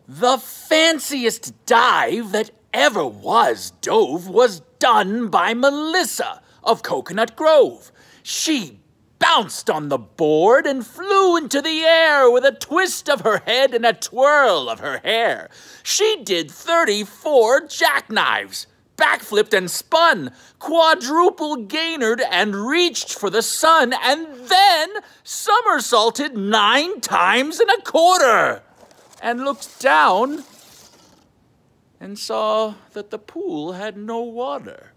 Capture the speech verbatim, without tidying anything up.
The fanciest dive that ever was dove was done by Melissa of Coconut Grove. She bounced on the board and flew into the air with a twist of her head and a twirl of her hair. She did thirty-four jackknives, backflipped and spun, quadruple gainered and reached for the sun, and then somersaulted nine times and a quarter, and looked down and saw that the pool had no water.